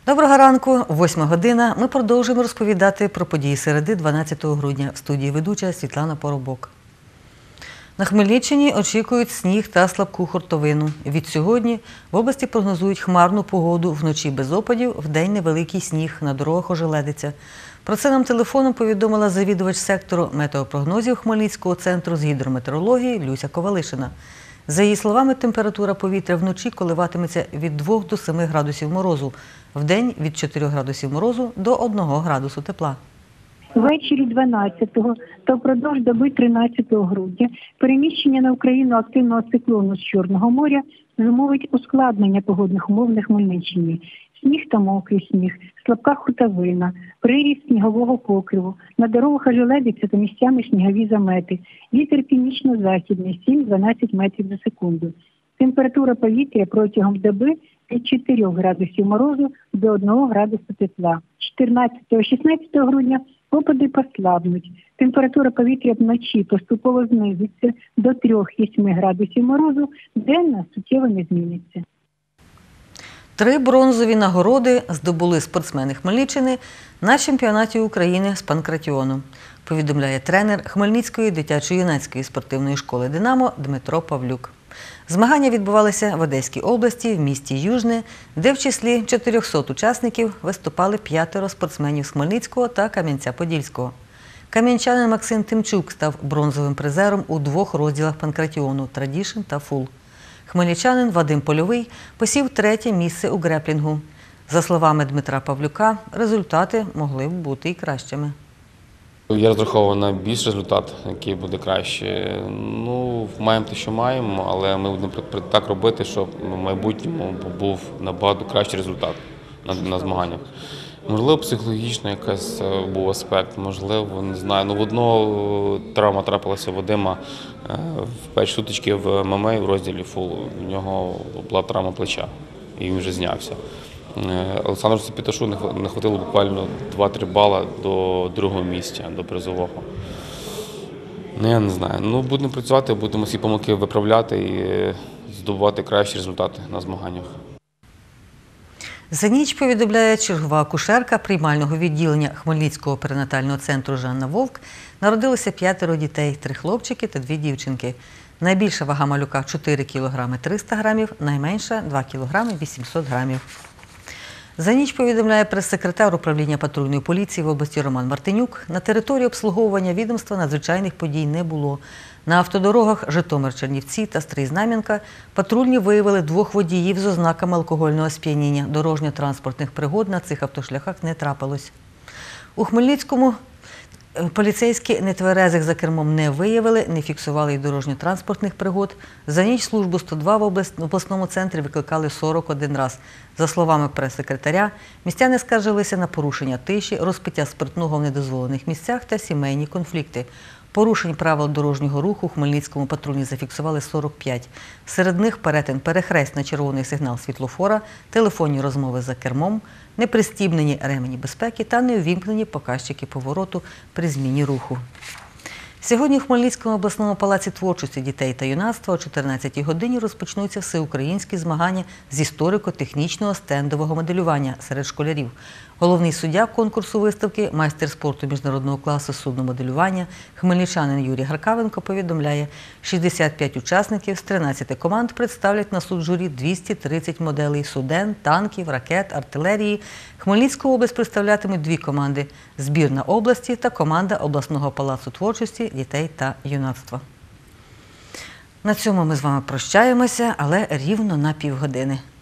Доброго ранку, 8 година. Ми продовжуємо розповідати про події середи 12 грудня. В студії ведуча Світлана Поробок. На Хмельниччині очікують сніг та слабку хуртовину. Від сьогодні в області прогнозують хмарну погоду, вночі без опадів, вдень невеликий сніг, на дорогах ожеледиться. Про це нам телефоном повідомила завідувач сектору метеопрогнозів Хмельницького центру з гідрометеорології Люся Ковалишина. За її словами, температура повітря вночі коливатиметься від 2 до 7 градусів морозу, вдень від 4 градусів морозу до 1 градусу тепла. Ввечері 12-го та впродовж доби 13 грудня переміщення на Україну активного циклону з Чорного моря зумовить ускладнення погодних умов на Хмельниччині. Сніг та мокрий сніг, слабка хуртовина, приріст снігового покриву, на дорогах ожеледиться та місцями снігові замети. Вітер північно-західний 7-12 метрів за секунду. Температура повітря протягом доби від 4 градусів морозу до 1 градусу тепла. 14-16 грудня опади послабнуть. Температура повітря вночі поступово знизиться до 3-7 градусів морозу, денна суттєво не зміниться. 3 бронзові нагороди здобули спортсмени Хмельниччини на чемпіонаті України з панкратіону, повідомляє тренер Хмельницької дитячо-юнацької спортивної школи «Динамо» Дмитро Павлюк. Змагання відбувалися в Одеській області, в місті Южне, де в числі 400 учасників виступали 5 спортсменів з Хмельницького та Кам'янця-Подільського. Кам'янчанин Максим Тимчук став бронзовим призером у 2 розділах панкратіону – «Традішн» та «Фул». Хмельничанин Вадим Польовий посів 3-є місце у греплінгу. За словами Дмитра Павлюка, результати могли б бути і кращими. Я розраховував на більш результат, який буде краще. Маємо те, що маємо, але ми будемо так робити, щоб в майбутньому був набагато кращий результат на змаганнях. Можливо, психологічно якийсь був аспект, можливо, не знаю. В одного травма трапилася Вадима в перші сутички в ММА в розділі «Фул». У нього була травма плеча, і він вже знявся. Олександру Сапіташу не хватило буквально 2-3 бала до 2-го місця, до призового. Я не знаю. Будемо працювати, будемо всі помилки виправляти і здобувати кращі результати на змаганнях. За ніч, повідомляє чергова акушерка приймального відділення Хмельницького перинатального центру Жанна Вовк, народилося 5 дітей, 3 хлопчики та 2 дівчинки. Найбільша вага малюка – 4 кг 300 грамів, найменша – 2 кг 800 грамів. За ніч, повідомляє прес-секретар управління патрульної поліції в області Роман Мартинюк, на території обслуговування відомства надзвичайних подій не було. На автодорогах Житомир-Чернівці та Стрий-Знам'янка патрульні виявили 2 водіїв з ознаками алкогольного сп'яніння. Дорожньо-транспортних пригод на цих автошляхах не трапилось. У Хмельницькому поліцейські нетверезих за кермом не виявили, не фіксували й дорожньо-транспортних пригод. За ніч службу 102 в обласному центрі викликали 41 раз. За словами прес-секретаря, містяни скаржилися на порушення тиші, розпиття спиртного в недозволених місцях та сімейні конфлікти. Порушень правил дорожнього руху у Хмельницькому патрульні зафіксували 45. Серед них перетин перехрест на червоний сигнал світлофора, телефонні розмови за кермом, непристібнені ремені безпеки та неувімкнені показчики повороту при зміні руху. Сьогодні в Хмельницькому обласному палаці творчості дітей та юнацтва о 14-й годині розпочнуться всеукраїнські змагання з історико-технічного стендового моделювання серед школярів. Головний суддя конкурсу виставки, майстер спорту міжнародного класу судномоделювання, хмельничанин Юрій Гаркавенко повідомляє, 65 учасників з 13 команд представлять на суд журі 230 моделей суден, танків, ракет, артилерії. Хмельницьку область представлятимуть 2 команди – збірна області та команда обласного палацу творчості дітей та юнацтва. На цьому ми з вами прощаємося, але рівно на півгодини.